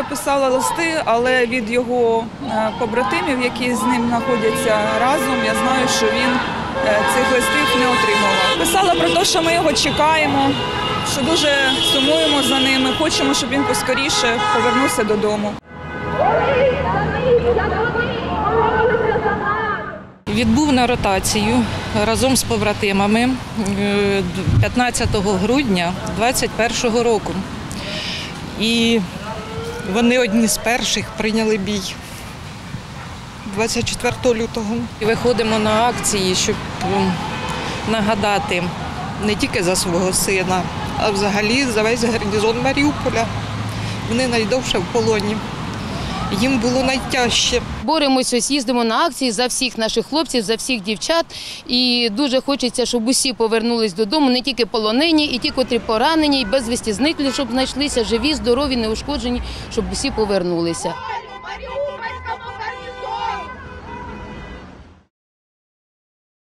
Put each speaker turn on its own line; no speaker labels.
писала листи, але від його побратимів, які з ним знаходяться разом, я знаю, що він цих листів не отримував. Писала про те, що ми його чекаємо, що дуже сумуємо за ним, і хочемо, щоб він поскоріше повернувся додому.
Відбув на ротацію разом з побратимами 15 грудня 2021 року. І вони одні з перших прийняли бій 24 лютого. Виходимо на акції, щоб нагадати не тільки за свого сина, а взагалі за весь гарнізон Маріуполя. Вони найдовше в полоні. Їм було найтяжче.
Боремося, їздимо на акції за всіх наших хлопців, за всіх дівчат. І дуже хочеться, щоб усі повернулись додому, не тільки полонені, і ті, котрі поранені, і безвісті зниклі, щоб знайшлися, живі, здорові, неушкоджені, щоб усі повернулися.